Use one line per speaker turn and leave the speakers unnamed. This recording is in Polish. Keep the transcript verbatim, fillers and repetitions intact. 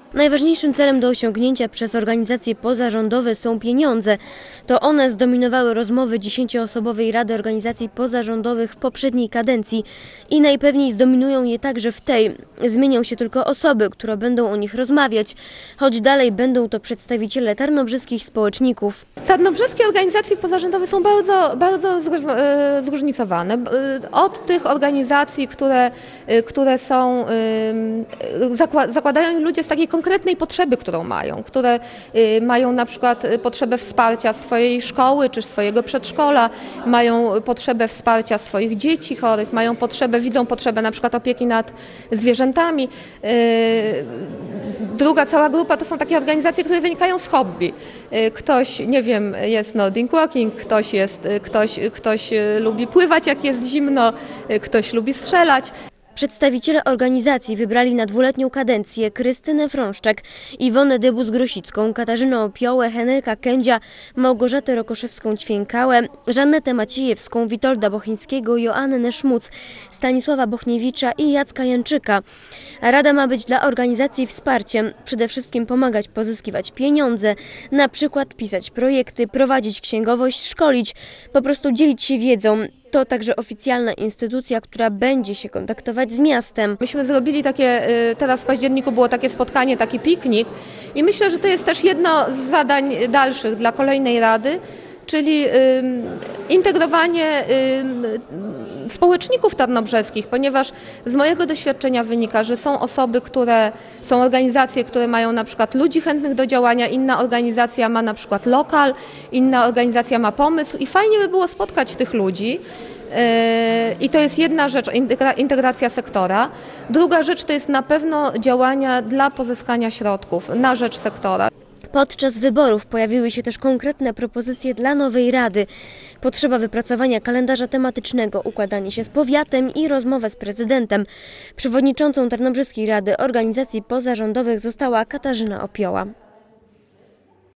Najważniejszym celem do osiągnięcia przez organizacje pozarządowe są pieniądze. To one zdominowały rozmowy dziesięcioosobowej Rady Organizacji Pozarządowych w poprzedniej kadencji i najpewniej zdominują je także w tej. Zmienią się tylko osoby, które będą o nich rozmawiać, choć dalej będą to przedstawiciele tarnobrzeskich społeczników.
Tarnobrzeskie organizacje pozarządowe są bardzo, bardzo zróżnicowane. Od tych organizacji, które, które są, zakładają ludzie z takiej konkretnej potrzeby, którą mają, które mają na przykład potrzebę wsparcia swojej szkoły czy swojego przedszkola, mają potrzebę wsparcia swoich dzieci chorych, mają potrzebę, widzą potrzebę na przykład opieki nad zwierzętami. Druga cała grupa to są takie organizacje, które wynikają z hobby. Ktoś, nie wiem, jest Nordic Walking, ktoś, jest, ktoś, ktoś lubi pływać, jak jest zimno, ktoś lubi strzelać.
Przedstawiciele organizacji wybrali na dwuletnią kadencję Krystynę Frąszczak, Iwonę Dybus-Grosicką, Katarzynę Opiołę, Henryka Kędzia, Małgorzatę Rokoszewską-Ćwiękałę, Żannetę Maciejewską, Witolda Bochińskiego, Joannę Szmuc, Stanisława Bochniewicza i Jacka Janczyka. Rada ma być dla organizacji wsparciem, przede wszystkim pomagać pozyskiwać pieniądze, na przykład pisać projekty, prowadzić księgowość, szkolić, po prostu dzielić się wiedzą. To także oficjalna instytucja, która będzie się kontaktować z miastem.
Myśmy zrobili takie, teraz w październiku było takie spotkanie, taki piknik i myślę, że to jest też jedno z zadań dalszych dla kolejnej Rady, czyli integrowanie społeczników tarnobrzeskich, ponieważ z mojego doświadczenia wynika, że są osoby, które są organizacje, które mają na przykład ludzi chętnych do działania, inna organizacja ma na przykład lokal, inna organizacja ma pomysł i fajnie by było spotkać tych ludzi. I to jest jedna rzecz, integracja sektora. Druga rzecz to jest na pewno działania dla pozyskania środków na rzecz sektora.
Podczas wyborów pojawiły się też konkretne propozycje dla nowej Rady. Potrzeba wypracowania kalendarza tematycznego, układanie się z powiatem i rozmowę z prezydentem. Przewodniczącą Tarnobrzeskiej Rady Organizacji Pozarządowych została Katarzyna Opioła.